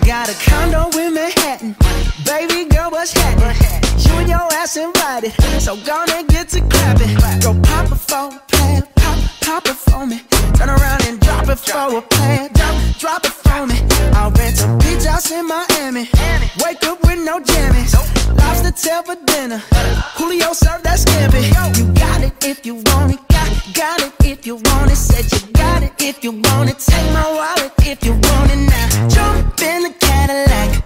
got a condo in Manhattan. Baby girl, what's happening? You and your ass invited, so gonna get to clapping. Go pop it for a plan, pop it for me. Turn around and drop it for a plan, drop it for me. I'll rent a beach house in Miami. Wake up with no jammies. Lobster tail for dinner. Julio served that scampi. You got it if you want it. Got it if you want it. Said you got it if you want it. Take my wallet if you want it now. Jump in the Cadillac.